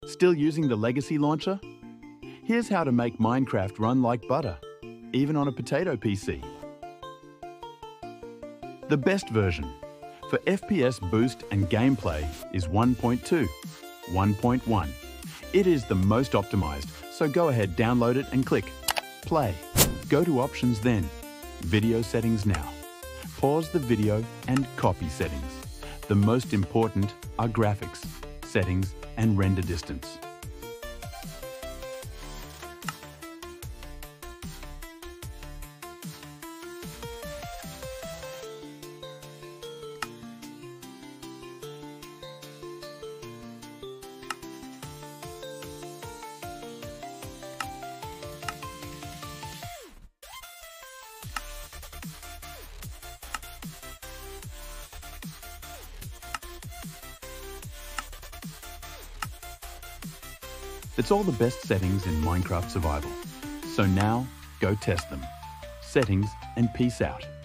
Still using the legacy launcher? Here's how to make Minecraft run like butter, even on a potato PC. The best version for FPS boost and gameplay is 1.2, 1.1. It is the most optimized, so go ahead, download it and click play. Go to options then, video settings now. Pause the video and copy settings. The most important are graphics, settings and render distance. It's all the best settings in Minecraft Survival. So now, go test them. Settings and peace out.